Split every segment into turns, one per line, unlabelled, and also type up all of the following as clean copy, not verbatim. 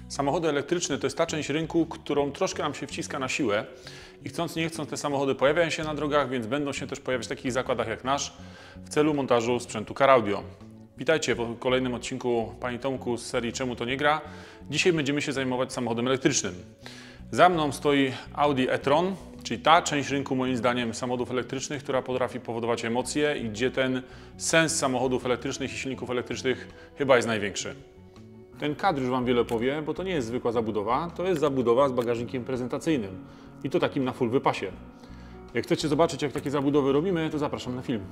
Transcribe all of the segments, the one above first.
Samochody elektryczne to jest ta część rynku, którą troszkę nam się wciska na siłę i chcąc nie chcąc te samochody pojawiają się na drogach, więc będą się też pojawiać w takich zakładach jak nasz w celu montażu sprzętu Car Audio. Witajcie w kolejnym odcinku Panie Tomku z serii Czemu to nie gra? Dzisiaj będziemy się zajmować samochodem elektrycznym. Za mną stoi Audi e-tron, czyli ta część rynku moim zdaniem samochodów elektrycznych, która potrafi powodować emocje i gdzie ten sens samochodów elektrycznych i silników elektrycznych chyba jest największy. Ten kadr już Wam wiele powie, bo to nie jest zwykła zabudowa, to jest zabudowa z bagażnikiem prezentacyjnym i to takim na full wypasie. Jak chcecie zobaczyć, jak takie zabudowy robimy, to zapraszam na film.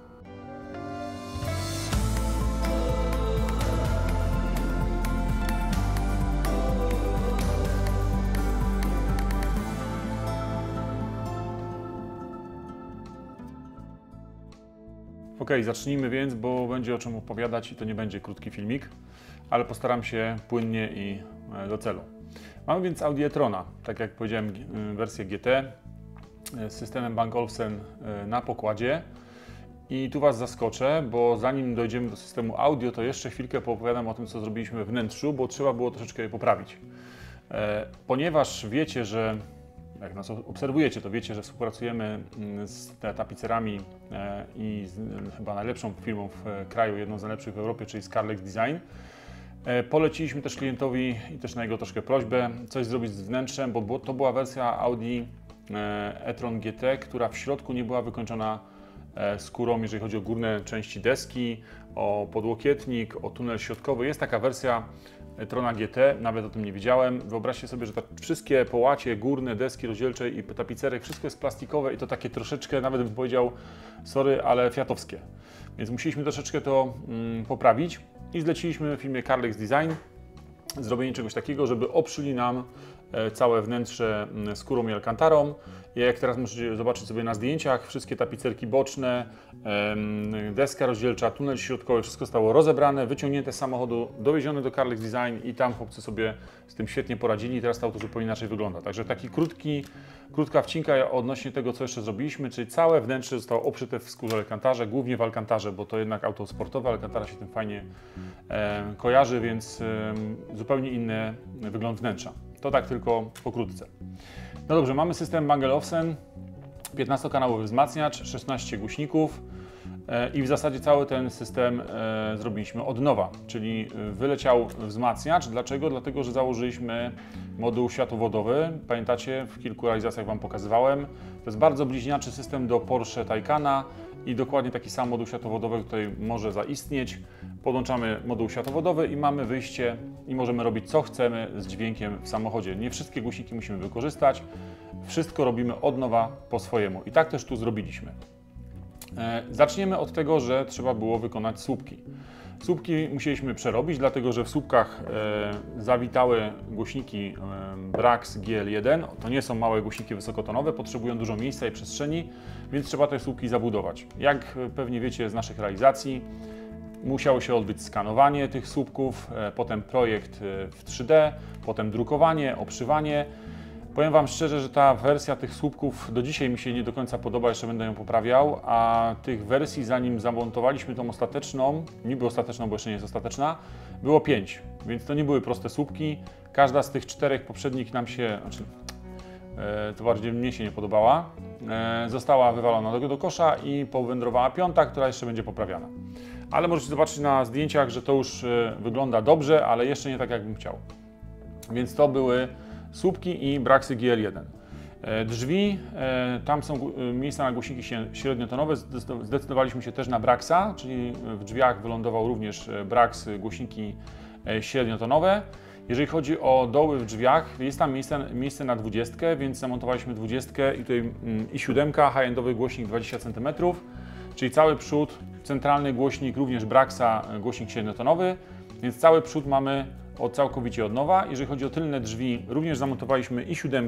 Ok, zacznijmy więc, bo będzie o czym opowiadać i to nie będzie krótki filmik, ale postaram się płynnie i do celu. Mamy więc Audi e-trona, tak jak powiedziałem, wersję GT z systemem Bang & Olufsen na pokładzie. I tu Was zaskoczę, bo zanim dojdziemy do systemu audio, to jeszcze chwilkę poopowiadam o tym, co zrobiliśmy we wnętrzu, bo trzeba było troszeczkę je poprawić. Ponieważ wiecie, że jak nas obserwujecie, to wiecie, że współpracujemy z tapicerami i z chyba najlepszą firmą w kraju, jedną z najlepszych w Europie, czyli Scarlex Design. Poleciliśmy też klientowi i też na jego troszkę prośbę coś zrobić z wnętrzem, bo to była wersja Audi e-tron GT, która w środku nie była wykończona skórą, jeżeli chodzi o górne części deski, o podłokietnik, o tunel środkowy. Jest taka wersja e-trona GT, nawet o tym nie wiedziałem. Wyobraźcie sobie, że wszystkie połacie, górne deski rozdzielcze i tapicerek, wszystko jest plastikowe i to takie troszeczkę, nawet bym powiedział, sorry, ale fiatowskie. Więc musieliśmy troszeczkę to poprawić i zleciliśmy firmie Scarlex Design zrobienie czegoś takiego, żeby obszyli nam całe wnętrze skórą i alkantarą. Jak teraz możecie zobaczyć sobie na zdjęciach, wszystkie tapicerki boczne, deska rozdzielcza, tunel środkowy, wszystko zostało rozebrane, wyciągnięte z samochodu, dowiezione do Scarlex Design i tam chłopcy sobie z tym świetnie poradzili i teraz to auto zupełnie inaczej wygląda. Także taki krótka wcinka odnośnie tego, co jeszcze zrobiliśmy, czyli całe wnętrze zostało obszyte w skórze alkantarze, głównie w alkantarze, bo to jednak auto sportowe, alkantara się tym fajnie kojarzy, więc zupełnie inny wygląd wnętrza. To tak tylko pokrótce. No dobrze, mamy system Bang & Olufsen, 15-kanałowy wzmacniacz, 16 głośników i w zasadzie cały ten system zrobiliśmy od nowa, czyli wyleciał wzmacniacz. Dlaczego? Dlatego, że założyliśmy moduł światłowodowy. Pamiętacie, w kilku realizacjach Wam pokazywałem. To jest bardzo bliźniaczy system do Porsche Taycana i dokładnie taki sam moduł światłowodowy tutaj może zaistnieć. Podłączamy moduł światłowodowy i mamy wyjście i możemy robić co chcemy z dźwiękiem w samochodzie. Nie wszystkie głośniki musimy wykorzystać, wszystko robimy od nowa po swojemu i tak też tu zrobiliśmy. Zaczniemy od tego, że trzeba było wykonać słupki. Słupki musieliśmy przerobić, dlatego że w słupkach zawitały głośniki Brax GL1. To nie są małe głośniki wysokotonowe, potrzebują dużo miejsca i przestrzeni, więc trzeba te słupki zabudować. Jak pewnie wiecie z naszych realizacji, musiało się odbyć skanowanie tych słupków, potem projekt w 3D, potem drukowanie, obszywanie. Powiem Wam szczerze, że ta wersja tych słupków do dzisiaj mi się nie do końca podoba, jeszcze będę ją poprawiał, a tych wersji, zanim zamontowaliśmy tą ostateczną, niby ostateczną, bo jeszcze nie jest ostateczna, było 5, więc to nie były proste słupki. Każda z tych 4 poprzednich nam się, to bardziej mnie się nie podobała, została wywalona do kosza i powędrowała 5, która jeszcze będzie poprawiana. Ale możecie zobaczyć na zdjęciach, że to już wygląda dobrze, ale jeszcze nie tak, jakbym chciał. Więc to były słupki i Braxy GL1. Drzwi, tam są miejsca na głośniki średniotonowe, zdecydowaliśmy się też na Braxa, czyli w drzwiach wylądował również Brax głośniki średniotonowe. Jeżeli chodzi o doły w drzwiach, jest tam miejsce na 20, więc zamontowaliśmy 20 i tutaj i7, high-endowy głośnik 20 cm, czyli cały przód, centralny głośnik, również Braxa głośnik średniotonowy, więc cały przód mamy całkowicie od nowa. Jeżeli chodzi o tylne drzwi, również zamontowaliśmy i7,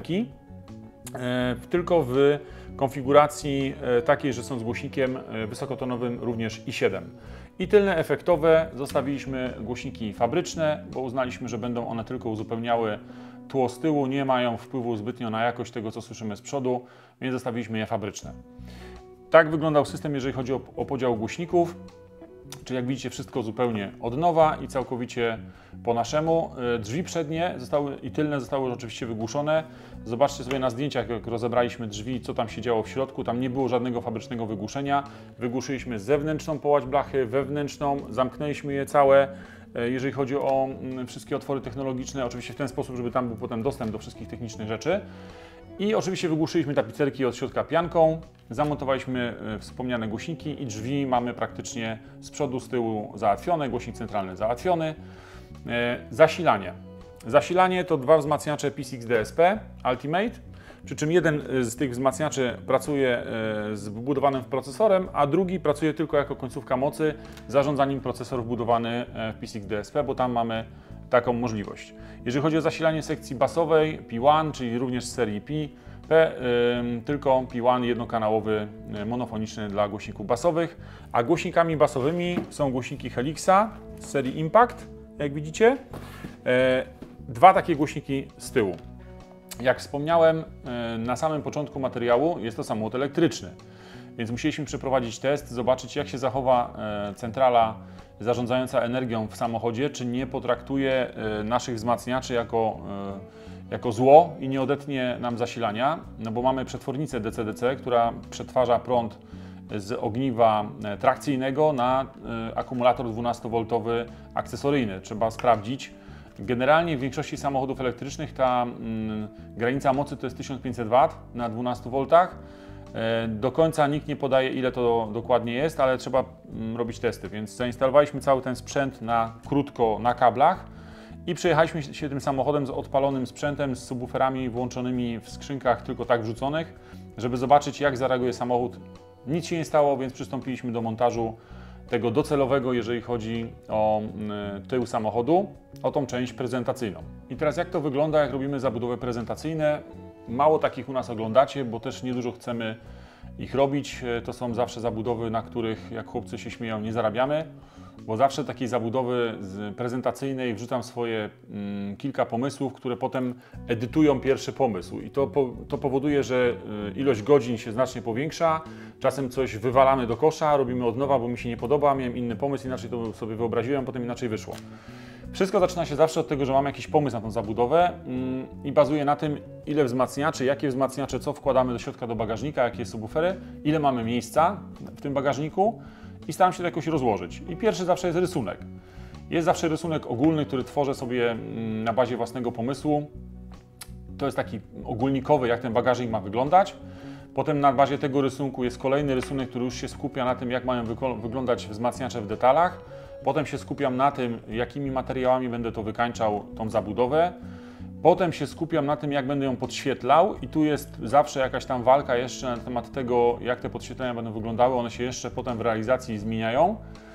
tylko w konfiguracji takiej, że są z głośnikiem wysokotonowym również i7. I tylne efektowe zostawiliśmy głośniki fabryczne, bo uznaliśmy, że będą one tylko uzupełniały tło z tyłu, nie mają wpływu zbytnio na jakość tego, co słyszymy z przodu, więc zostawiliśmy je fabryczne. Tak wyglądał system, jeżeli chodzi o podział głośników. Czyli jak widzicie, wszystko zupełnie od nowa i całkowicie po naszemu. Drzwi przednie i tylne zostały oczywiście wygłuszone. Zobaczcie sobie na zdjęciach, jak rozebraliśmy drzwi, co tam się działo w środku. Tam nie było żadnego fabrycznego wygłuszenia. Wygłuszyliśmy zewnętrzną połać blachy, wewnętrzną, zamknęliśmy je całe. Jeżeli chodzi o wszystkie otwory technologiczne, oczywiście w ten sposób, żeby tam był potem dostęp do wszystkich technicznych rzeczy. I oczywiście wygłuszyliśmy tapicerki od środka pianką, zamontowaliśmy wspomniane głośniki i drzwi mamy praktycznie z przodu, z tyłu załatwione, głośnik centralny załatwiony. Zasilanie. Zasilanie to dwa wzmacniacze P6 DSP Ultimate, przy czym jeden z tych wzmacniaczy pracuje z wbudowanym w procesorem, a drugi pracuje tylko jako końcówka mocy, zarządza nim procesor wbudowany w P6 DSP, bo tam mamy taką możliwość. Jeżeli chodzi o zasilanie sekcji basowej P1, czyli również z serii P, tylko P1 jednokanałowy, monofoniczny dla głośników basowych, a głośnikami basowymi są głośniki Helixa z serii Impact, jak widzicie. Dwa takie głośniki z tyłu. Jak wspomniałem na samym początku materiału, jest to samochód elektryczny, więc musieliśmy przeprowadzić test, zobaczyć, jak się zachowa centrala zarządzająca energią w samochodzie, czy nie potraktuje naszych wzmacniaczy jako zło i nie odetnie nam zasilania, no bo mamy przetwornicę DC-DC, która przetwarza prąd z ogniwa trakcyjnego na akumulator 12V akcesoryjny. Trzeba sprawdzić. Generalnie w większości samochodów elektrycznych ta granica mocy to jest 1500 W na 12 V. Do końca nikt nie podaje, ile to dokładnie jest, ale trzeba robić testy, więc zainstalowaliśmy cały ten sprzęt krótko na kablach i przejechaliśmy się tym samochodem z odpalonym sprzętem, z subwooferami włączonymi w skrzynkach, tylko tak wrzuconych, żeby zobaczyć, jak zareaguje samochód. Nic się nie stało, więc przystąpiliśmy do montażu tego docelowego, jeżeli chodzi o tył samochodu, o tą część prezentacyjną. I teraz jak to wygląda, jak robimy zabudowy prezentacyjne? Mało takich u nas oglądacie, bo też niedużo chcemy ich robić. To są zawsze zabudowy, na których, jak chłopcy się śmieją, nie zarabiamy, bo zawsze takiej zabudowy prezentacyjnej wrzucam swoje kilka pomysłów, które potem edytują pierwszy pomysł. I to powoduje, że ilość godzin się znacznie powiększa. Czasem coś wywalamy do kosza, robimy od nowa, bo mi się nie podoba, miałem inny pomysł, inaczej to sobie wyobraziłem, potem inaczej wyszło. Wszystko zaczyna się zawsze od tego, że mamy jakiś pomysł na tą zabudowę i bazuje na tym, ile wzmacniaczy, jakie wzmacniacze, co wkładamy do środka do bagażnika, jakie subwoofery, ile mamy miejsca w tym bagażniku i staram się to jakoś rozłożyć. I pierwszy zawsze jest rysunek. Jest zawsze rysunek ogólny, który tworzę sobie na bazie własnego pomysłu. To jest taki ogólnikowy, jak ten bagażnik ma wyglądać. Potem na bazie tego rysunku jest kolejny rysunek, który już się skupia na tym, jak mają wyglądać wzmacniacze w detalach. Potem się skupiam na tym, jakimi materiałami będę to wykańczał, tą zabudowę. Potem się skupiam na tym, jak będę ją podświetlał i tu jest zawsze jakaś tam walka jeszcze na temat tego, jak te podświetlenia będą wyglądały. One się jeszcze potem w realizacji zmieniają.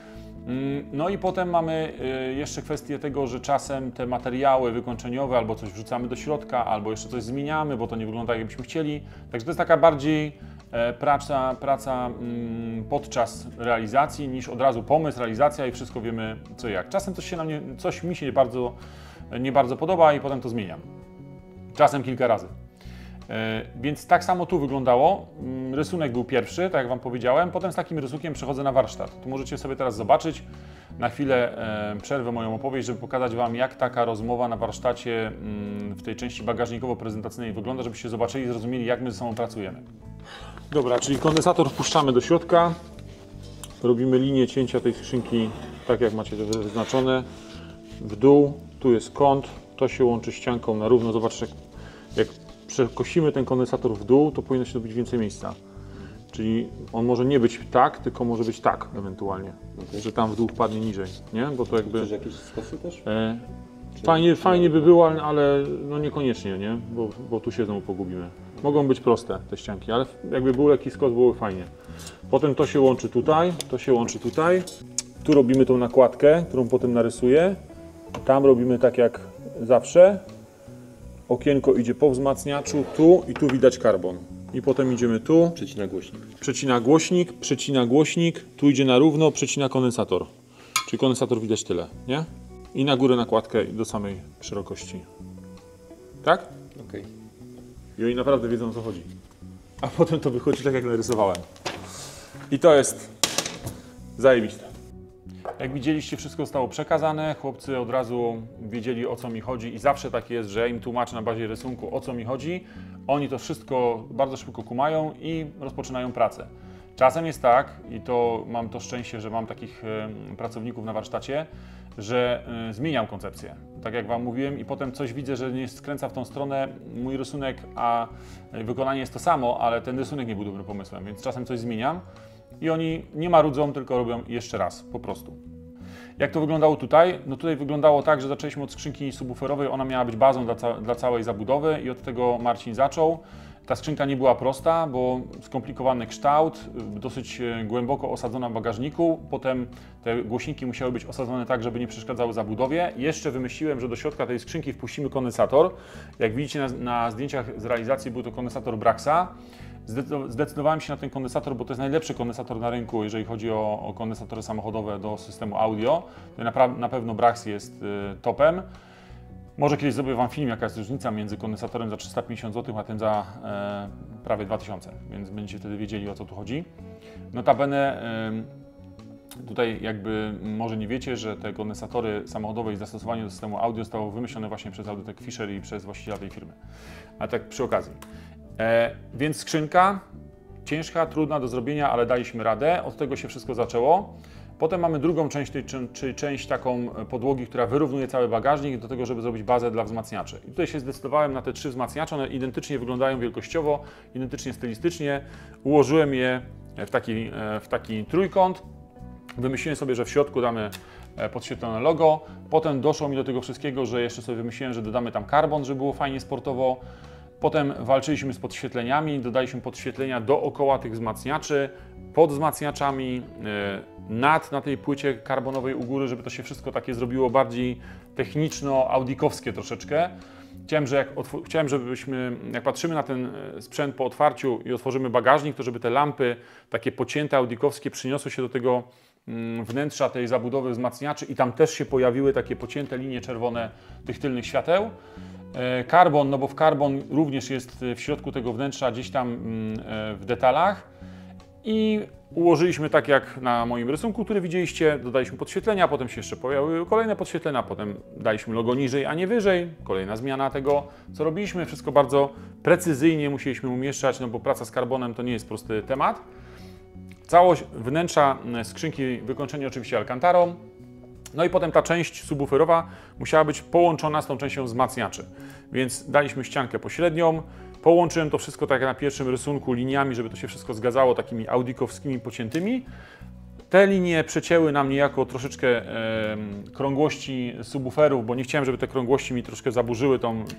No i potem mamy jeszcze kwestię tego, że czasem te materiały wykończeniowe albo coś wrzucamy do środka, albo jeszcze coś zmieniamy, bo to nie wygląda, jakbyśmy chcieli. Także to jest taka bardziej praca podczas realizacji niż od razu pomysł, realizacja i wszystko wiemy co jak. Czasem coś mi się nie bardzo podoba i potem to zmieniam. Czasem kilka razy. Więc tak samo tu wyglądało. Rysunek był pierwszy, tak jak Wam powiedziałem. Potem z takim rysunkiem przechodzę na warsztat. Tu możecie sobie teraz zobaczyć. Na chwilę przerwę moją opowieść, żeby pokazać Wam, jak taka rozmowa na warsztacie w tej części bagażnikowo-prezentacyjnej wygląda, żebyście zobaczyli i zrozumieli, jak my ze sobą pracujemy. Dobra, czyli kondensator wpuszczamy do środka. Robimy linię cięcia tej skrzynki, tak jak macie to wyznaczone. W dół, tu jest kąt, to się łączy ścianką na równo. Zobaczcie, jak przekosimy ten kondensator w dół, to powinno się dobyć więcej miejsca. Czyli on może nie być tak, tylko może być tak ewentualnie, że tam w dół wpadnie niżej, nie? Bo to jakby...
Chcesz jakieś skosy też?
Fajnie by było, ale no niekoniecznie, nie? Bo tu się znowu pogubimy. Mogą być proste te ścianki, ale jakby był lekki skos, byłoby fajnie. Potem to się łączy tutaj, to się łączy tutaj. Tu robimy tą nakładkę, którą potem narysuję. Tam robimy tak jak zawsze. Okienko idzie po wzmacniaczu, tu i tu widać karbon. I potem idziemy tu.
Przecina głośnik.
Przecina głośnik, tu idzie na równo, przecina kondensator. Czyli kondensator widać tyle, nie? I na górę nakładkę do samej szerokości. Tak?
Okej.
I oni naprawdę wiedzą, o co chodzi. A potem to wychodzi tak, jak narysowałem. I to jest zajebiste. Jak widzieliście, wszystko zostało przekazane, chłopcy od razu wiedzieli, o co mi chodzi i zawsze tak jest, że ja im tłumaczę na bazie rysunku, o co mi chodzi. Oni to wszystko bardzo szybko kumają i rozpoczynają pracę. Czasem jest tak, i to mam to szczęście, że mam takich pracowników na warsztacie, że zmieniam koncepcję, tak jak Wam mówiłem, i potem coś widzę, że nie skręca w tą stronę mój rysunek, a wykonanie jest to samo, ale ten rysunek nie był dobrym pomysłem, więc czasem coś zmieniam i oni nie marudzą, tylko robią jeszcze raz, po prostu. Jak to wyglądało tutaj? No tutaj wyglądało tak, że zaczęliśmy od skrzynki subwooferowej, ona miała być bazą dla całej zabudowy i od tego Marcin zaczął. Ta skrzynka nie była prosta, bo skomplikowany kształt, dosyć głęboko osadzona w bagażniku. Potem te głośniki musiały być osadzone tak, żeby nie przeszkadzały zabudowie. Jeszcze wymyśliłem, że do środka tej skrzynki wpuścimy kondensator. Jak widzicie na zdjęciach z realizacji był to kondensator Braxa. Zdecydowałem się na ten kondensator, bo to jest najlepszy kondensator na rynku, jeżeli chodzi o kondensatory samochodowe do systemu audio. Na pewno Brax jest topem. Może kiedyś zrobię Wam film, jaka jest różnica między kondensatorem za 350 zł, a tym za prawie 2000, więc będziecie wtedy wiedzieli, o co tu chodzi. Notabene tutaj jakby może nie wiecie, że te kondensatory samochodowe i zastosowanie do systemu audio zostało wymyślone właśnie przez Audiotech Fisher i przez właściciela tej firmy. A tak przy okazji. Więc skrzynka ciężka, trudna do zrobienia, ale daliśmy radę. Od tego się wszystko zaczęło. Potem mamy drugą część, czyli część taką podłogi, która wyrównuje cały bagażnik do tego, żeby zrobić bazę dla wzmacniaczy. I tutaj się zdecydowałem na te 3 wzmacniacze, one identycznie wyglądają wielkościowo, identycznie stylistycznie. Ułożyłem je w taki trójkąt. Wymyśliłem sobie, że w środku damy podświetlone logo. Potem doszło mi do tego wszystkiego, że jeszcze sobie wymyśliłem, że dodamy tam karbon, żeby było fajnie sportowo. Potem walczyliśmy z podświetleniami, dodaliśmy podświetlenia dookoła tych wzmacniaczy, pod wzmacniaczami, na tej płycie karbonowej u góry, żeby to się wszystko takie zrobiło bardziej techniczno-audikowskie troszeczkę. Chciałem, żebyśmy, jak patrzymy na ten sprzęt po otwarciu i otworzymy bagażnik, to żeby te lampy takie pocięte audikowskie przyniosły się do tego wnętrza tej zabudowy wzmacniaczy i tam też się pojawiły takie pocięte linie czerwone tych tylnych świateł. Karbon, no bo karbon również jest w środku tego wnętrza, gdzieś tam w detalach. I ułożyliśmy tak jak na moim rysunku, który widzieliście, dodaliśmy podświetlenia, potem się jeszcze pojawiły kolejne podświetlenia, potem daliśmy logo niżej, a nie wyżej. Kolejna zmiana tego, co robiliśmy. Wszystko bardzo precyzyjnie musieliśmy umieszczać, no bo praca z karbonem to nie jest prosty temat. Całość wnętrza skrzynki wykończenie oczywiście alkantarą. No i potem ta część subwooferowa musiała być połączona z tą częścią wzmacniaczy. Więc daliśmy ściankę pośrednią, połączyłem to wszystko tak jak na pierwszym rysunku liniami, żeby to się wszystko zgadzało takimi audikowskimi pociętymi. Te linie przecięły nam niejako troszeczkę krągłości subwooferów, bo nie chciałem, żeby te krągłości mi troszkę zaburzyły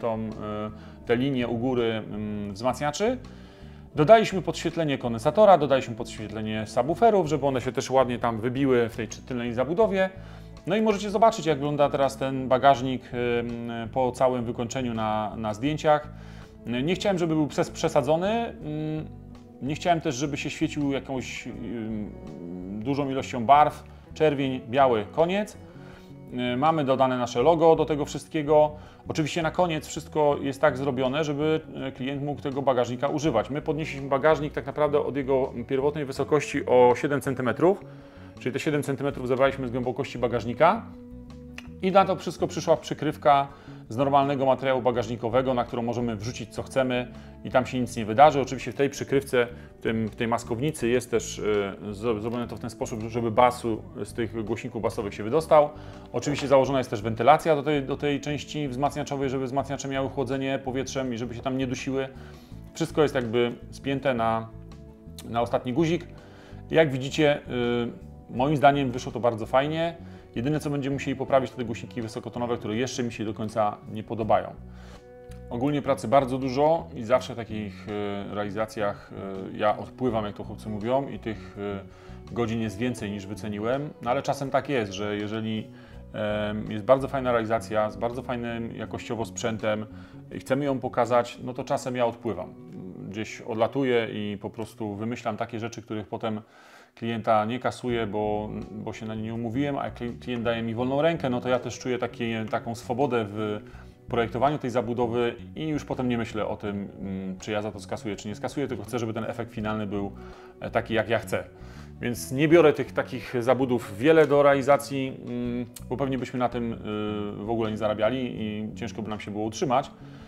te linie u góry wzmacniaczy. Dodaliśmy podświetlenie kondensatora, dodaliśmy podświetlenie subwooferów, żeby one się też ładnie tam wybiły w tej tylnej zabudowie. No i możecie zobaczyć, jak wygląda teraz ten bagażnik po całym wykończeniu na zdjęciach. Nie chciałem, żeby był przesadzony, nie chciałem też, żeby się świecił jakąś dużą ilością barw, czerwień, biały, koniec. Mamy dodane nasze logo do tego wszystkiego. Oczywiście na koniec wszystko jest tak zrobione, żeby klient mógł tego bagażnika używać. My podnieśliśmy bagażnik tak naprawdę od jego pierwotnej wysokości o 7 cm, czyli te 7 cm zebraliśmy z głębokości bagażnika i na to wszystko przyszła przykrywka z normalnego materiału bagażnikowego, na którą możemy wrzucić co chcemy i tam się nic nie wydarzy. Oczywiście w tej przykrywce, w tej maskownicy jest też zrobione to w ten sposób, żeby bas z tych głośników basowych się wydostał. Oczywiście założona jest też wentylacja do tej części wzmacniaczowej, żeby wzmacniacze miały chłodzenie powietrzem i żeby się tam nie dusiły. Wszystko jest jakby spięte na ostatni guzik. Jak widzicie, moim zdaniem wyszło to bardzo fajnie. Jedyne, co będziemy musieli poprawić, to te głośniki wysokotonowe, które jeszcze mi się do końca nie podobają. Ogólnie pracy bardzo dużo i zawsze w takich realizacjach ja odpływam, jak to chłopcy mówią, i tych godzin jest więcej niż wyceniłem. No ale czasem tak jest, że jeżeli jest bardzo fajna realizacja z bardzo fajnym jakościowo sprzętem i chcemy ją pokazać, no to czasem ja odpływam. Gdzieś odlatuję i po prostu wymyślam takie rzeczy, których potem klienta nie kasuję, bo się na nie nie umówiłem, a jak klient daje mi wolną rękę, no to ja też czuję taką swobodę w projektowaniu tej zabudowy i już potem nie myślę o tym, czy ja za to skasuję, czy nie skasuję, tylko chcę, żeby ten efekt finalny był taki, jak ja chcę. Więc nie biorę tych takich zabudów wiele do realizacji, bo pewnie byśmy na tym w ogóle nie zarabiali i ciężko by nam się było utrzymać,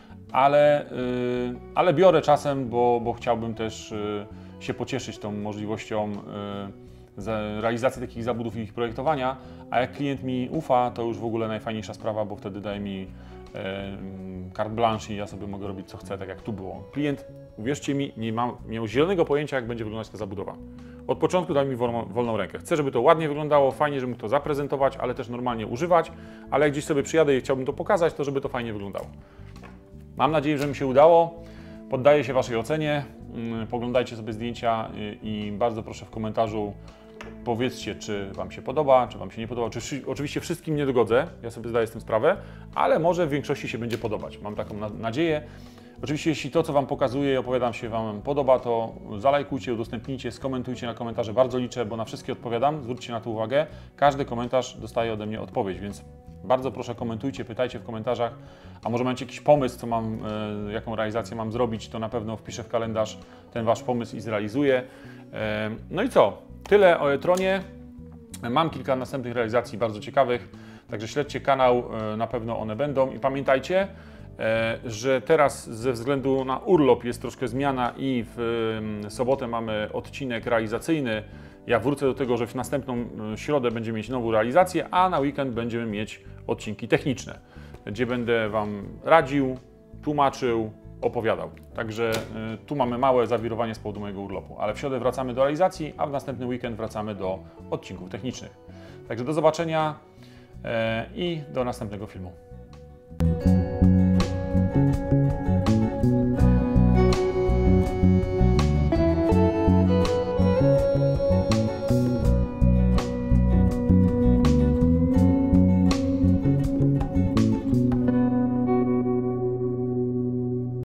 ale biorę czasem, bo chciałbym też się pocieszyć tą możliwością realizacji takich zabudów i ich projektowania, a jak klient mi ufa, to już w ogóle najfajniejsza sprawa, bo wtedy daje mi carte blanche i ja sobie mogę robić co chcę, tak jak tu było. Klient, uwierzcie mi, nie miał zielonego pojęcia, jak będzie wyglądać ta zabudowa. Od początku dał mi wolną rękę. Chcę, żeby to ładnie wyglądało, fajnie, żeby mógł to zaprezentować, ale też normalnie używać, ale jak gdzieś sobie przyjadę i chciałbym to pokazać, to żeby to fajnie wyglądało. Mam nadzieję, że mi się udało. Poddaję się Waszej ocenie. Poglądajcie sobie zdjęcia i bardzo proszę w komentarzu powiedzcie, czy Wam się podoba, czy Wam się nie podoba. Oczywiście wszystkim nie dogodzę, ja sobie zdaję z tym sprawę, ale może w większości się będzie podobać. Mam taką nadzieję. Oczywiście, jeśli to, co Wam pokazuję i opowiadam się Wam podoba, to zalajkujcie, udostępnijcie, skomentujcie na komentarze. Bardzo liczę, bo na wszystkie odpowiadam. Zwróćcie na to uwagę. Każdy komentarz dostaje ode mnie odpowiedź, więc bardzo proszę komentujcie, pytajcie w komentarzach. A może macie jakiś pomysł, co mam, jaką realizację mam zrobić, to na pewno wpiszę w kalendarz ten Wasz pomysł i zrealizuję. No i co? Tyle o e-tronie. Mam kilka następnych realizacji bardzo ciekawych, także śledźcie kanał, na pewno one będą. I pamiętajcie, że teraz ze względu na urlop jest troszkę zmiana i w sobotę mamy odcinek realizacyjny. Ja wrócę do tego, że w następną środę będziemy mieć nową realizację, a na weekend będziemy mieć odcinki techniczne, gdzie będę Wam radził, tłumaczył, opowiadał. Także tu mamy małe zawirowanie z powodu mojego urlopu, ale w środę wracamy do realizacji, a w następny weekend wracamy do odcinków technicznych. Także do zobaczenia i do następnego filmu.